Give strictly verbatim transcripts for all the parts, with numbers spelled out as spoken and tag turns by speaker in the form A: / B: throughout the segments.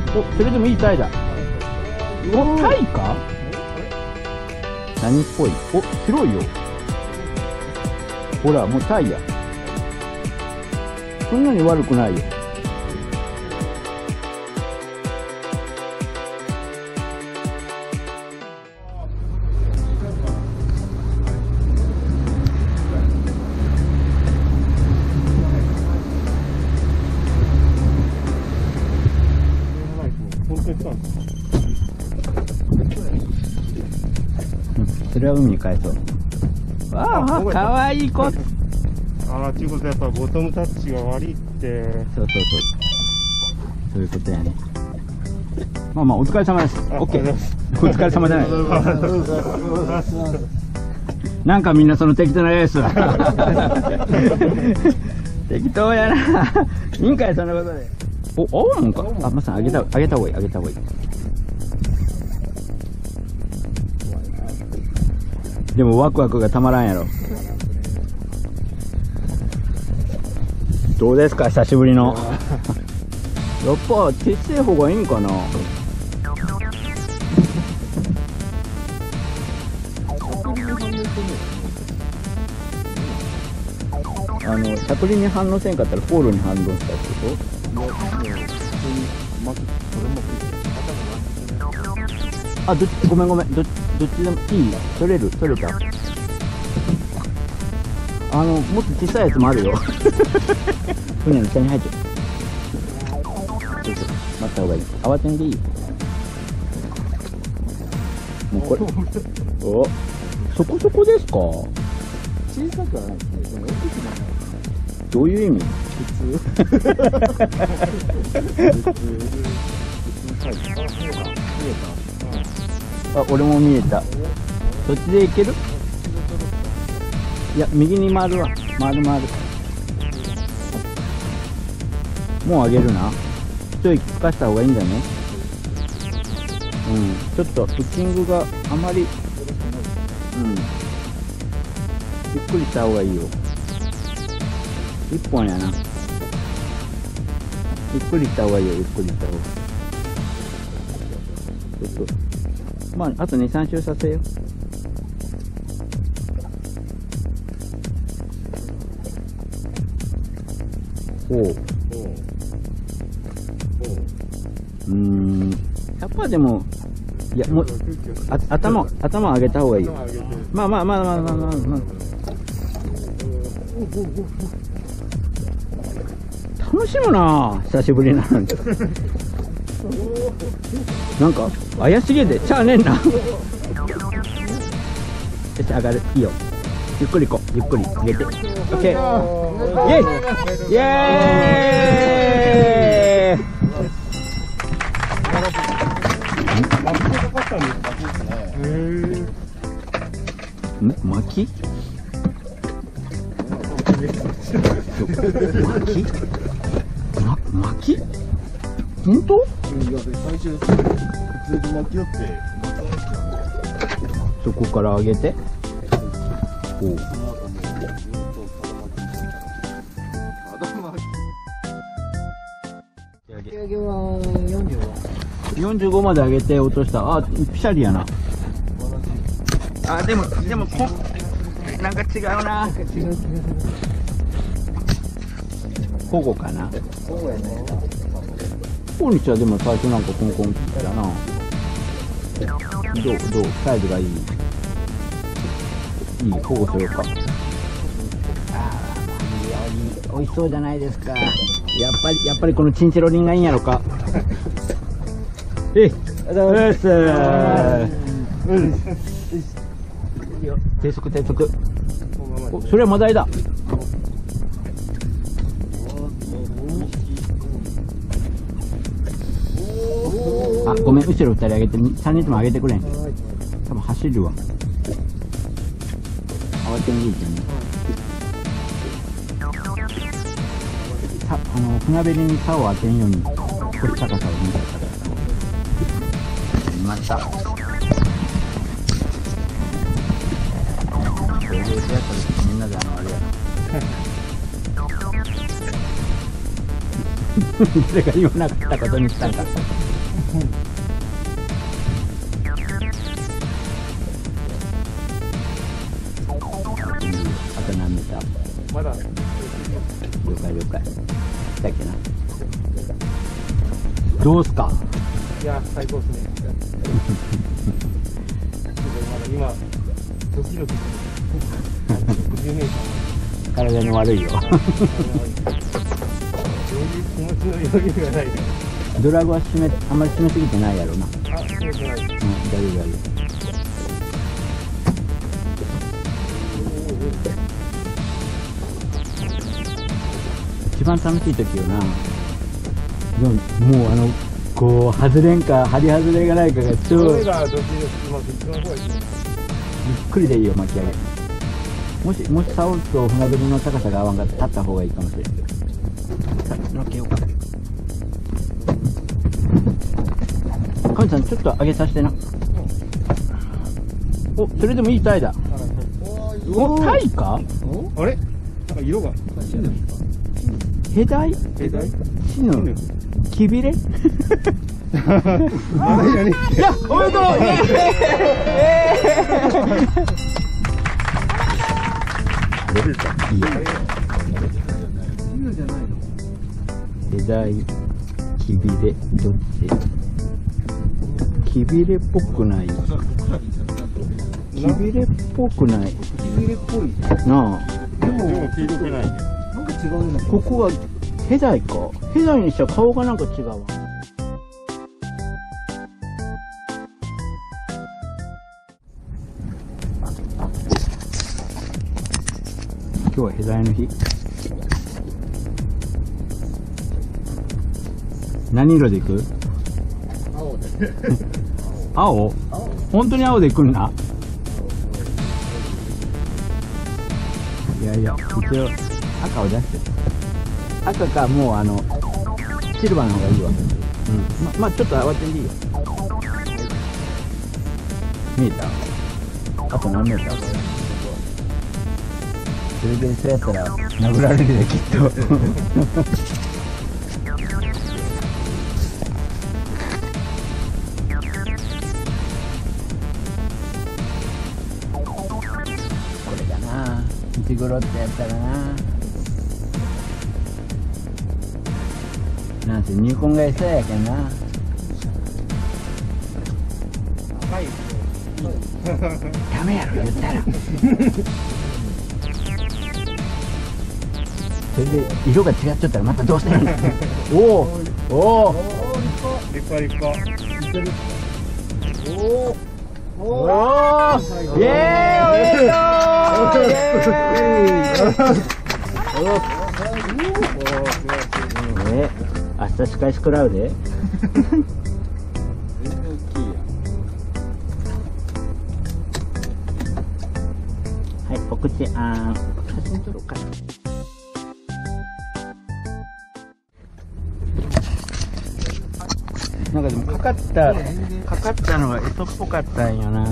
A: お、それでもいいタイだ。お、タイか？何っぽい？お、広いよ。ほら、もうタイや。そんなに悪くないよ。それは海に返そう。わあ、かわいい子。あ
B: あ、ちゅうことやっぱボトムタッチが悪いって。
A: そうそうそう。そういうことやね。まあまあ、お疲れ様です。オッケー。お疲れ様じゃない。なんかみんなその適当なレース。適当やな。いいんかい、そんなことで。お、青もんか。あ、まさん、あげた、あげた方がいい、あげた方がいい。でもワクワクがたまらんやろ。どうですか、久しぶりの。やっぱ小さい方がいいんかな。あの、しゃくりに反応せんかったらフォールに反応したってこと？あ、どっち、ごめんごめん、ど、どっちでもいい？取れる？取れた？あの、もっと小さいやつもあるよ。船の下に入っちゃう。ちょっと待った方がいい。慌てんでいいよ。もうこれ、お、そこそこですか？
C: 小さくはないですね。でも大きくない。
A: どういう意味？
C: 普通。
A: あ、俺も見えた。そっちで行ける？いや、右に回るわ。回る回る。もうあげるな。一息つかした方がいいんだね。うん。ちょっとピッチングがあまり、うん。ゆっくりした方がいいよ。一本やな。ゆっくりした方がいいよ、ゆっくりした方が。ちょっと。まあ、あとに、さん周させよう。ほう。うーん。やっぱでも、いや、もう、あ、頭、頭上げた方がいいよ。まあまあまあまあまあまあまあ。楽しむなぁ、久しぶりなんで。なんか、怪しげで、ちゃあねんな。よし、上がる。いいよ。ゆっくり行こう。ゆっくり上げて。オッケー。イェイイェーイ。ん？巻き？巻き？ま、巻き？本当？
C: いや、最初普通に巻き寄って。
A: そこから上げて。おう。
C: 引き上げはよんじゅうご。
A: よんじゅうごまで上げて落とした。あ、ピシャリやな。あ、でも、でも、こなんか違うな。
C: 違う違う。
A: 保護かな。
C: そうやね。
A: ここにちはでも最初なんかコンコンってたな。どうどうサイズがいい？いい、保護しようか。ああ、美味しそうじゃないですか。やっぱりやっぱりこのチンチロリンがいいんやろか。えい、よっしゃー。低速低速。お、それはマダイだ。あ、ごめん、後ろふたり上げて、さんにんとも上げてくれん。多分走るわ。慌てんでいいけどね。さ、あの、船べりに竿を当てんように、少し高さを見たら高さを。見ました。こういうやつみんなであの、あれやな。誰が言わなかったことにしたんか。 あと何メーター？
B: まだ
A: 了解了解。だっけな。どうすか？
B: いや最高ですね。まだ今ドキドキじゅうメーター
A: 体に悪いよ。
B: 余裕気持ちの余裕がない。
A: ドラグは締めあんまり締めすぎてないやろな。
B: あ、締めてない。
A: うん、大丈夫大丈夫。一番楽しい時よな。でももうあのこう外れんか張り外れがないかが超
B: それ
A: ゆっ
B: がドキドキします。一番怖いですね。
A: くりでいいよ巻き上げ。もしもし竿と船釣りの高さが合わんかったら立った方がいいかもしれん。さあのっけようか。かみさんちょっと上げさせてな。お、それでもいいタイだ。お、タイか？
B: あれ？なんか色が。
A: ヘダイ？
B: え、だい？
A: シヌ？キビレ？
B: 何何？
A: いや、おめでとう！イエーイ！
B: どれですか？
A: いいよ。
C: 犬じゃないの？
A: ヘダイ、キビレ、どっち？キビレっぽくない。キビレっぽくない。
C: キビレっぽい。
A: なあ。
B: でも黄色くないね。
C: なんか違うね。
A: ここはヘダイか。ヘダイにしたら顔がなんか違うわ。今日はヘダイの日。何色でいく？
C: 青で。
A: 青？本当に青でいくんだ。いやいや、一応赤を出して。赤かもうあのシルバーの方がいいわ。うん。ま、まあちょっと慌てんでいいよ。見えた？あと何メーター？それでそうやったら殴られるできっと。これだな。石黒ってやったらな。なんせ入魂が餌やけんな。
B: はい。
A: ダメやろ言ったら。それで色が違っちゃったらまたどうしてんの？おおおお
B: 立派立派。
C: おお。
A: おおイエーイおめでとうイエーイえ明日仕返し食らうで。はい、お口あん写真撮ろうかな。なんかでもかかったかかったのがエソっぽかったんよな。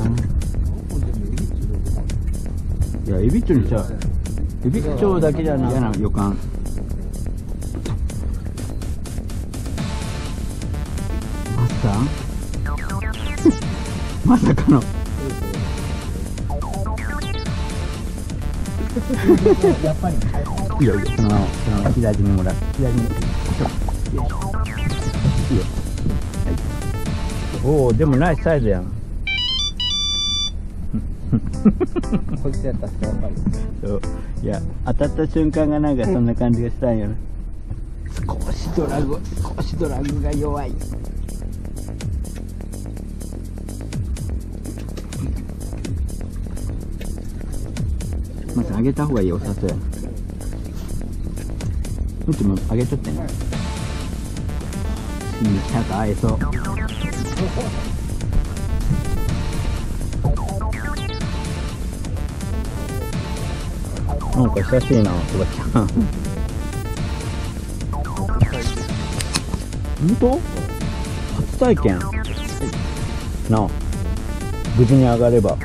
A: いやエビチョにちゃう。エビチョだけじゃな嫌な予感。マスターまさかの
C: やっぱり。
A: いいよいいよ、そのままそのまま左にもらう。左によいしょいいよ。おお、でもナイスサイズやん。
C: こいつやったっすか、やっぱり。
A: そう、いや、当たった瞬間がなんかそんな感じがしたんよな。少しドラグ、少しドラグが弱い。まず上げた方がいいおさそうやな。うちも上げちゃってね。いい、ちゃんと会えそう。なんか久しいな、おばちゃん。本当？初体験なあ、無事に上がれば。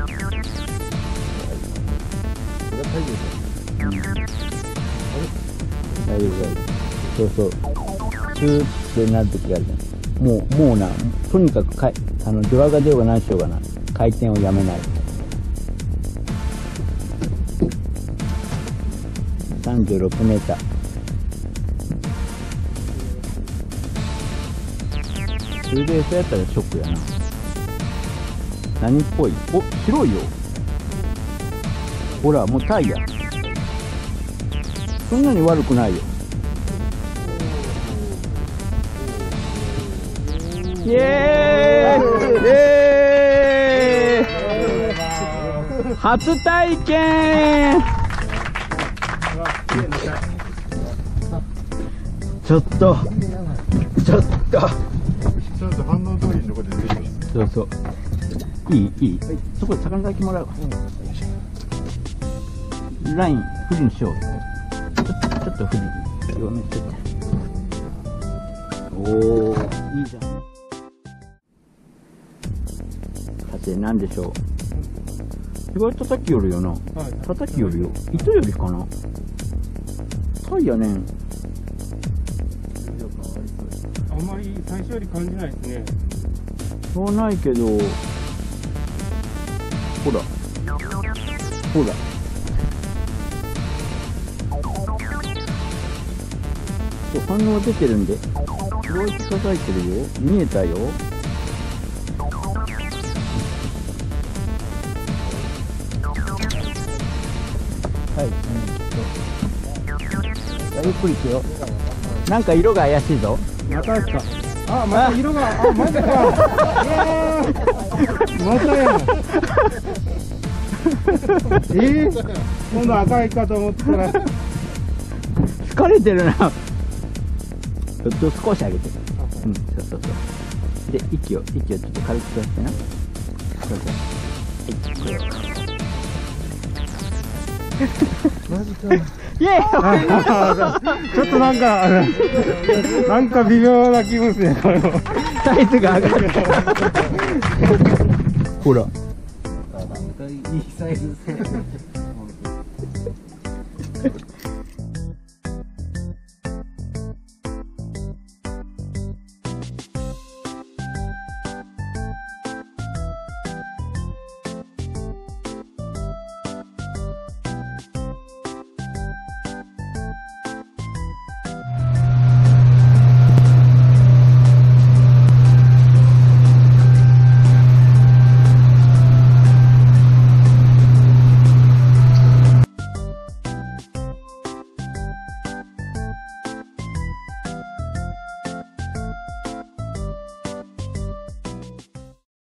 A: 大丈夫大丈夫。そうそう。スーってなる時があるじゃん。 もうもうな、とにかくかいあのドラガでは何しようがな、回転をやめない。さんじゅうろくメーター。ツーベースやったらショックやな。何っぽい？お、白いよ。ほら、もうタイヤ。そんなに悪くないよ。イエーイ！イエーイ！初体験！ちょっと、ちょっと。
B: ちゃんと反応通りのとこで出てきた。
A: そうそう。いい、いい。そこで魚だけもらうわ。ライン、フリにしよう。ちょっと、ちょっとフリ。弱めてて。おー、いいじゃん。さて、なんでしょう。意外と叩きよるよな。
B: はい、
A: 叩きよるよ。糸よりかな。タイヤね。
B: あんまり最初より感じないですね。
A: そうないけど、ほら。ほら。そう、反応出てるんで。黒い叩いてるよ。見えたよ。はい、うん、ゆっくり行くよ。なんか色が怪しいぞ。
B: またですか。あ、また色が、あ、またか。またやん。えー、今度赤いかと思ったら。
A: 疲れてるな。ちょっと少し上げて。うん、そうそうそう。で、息を、息をちょっと軽く出してな。そうそう。はい、
B: マジか。
A: イエー
B: イちょっとなんか、なんか微妙な気分ですね、これも。
A: サイズが上がった。ほら。
C: いいサイズですね。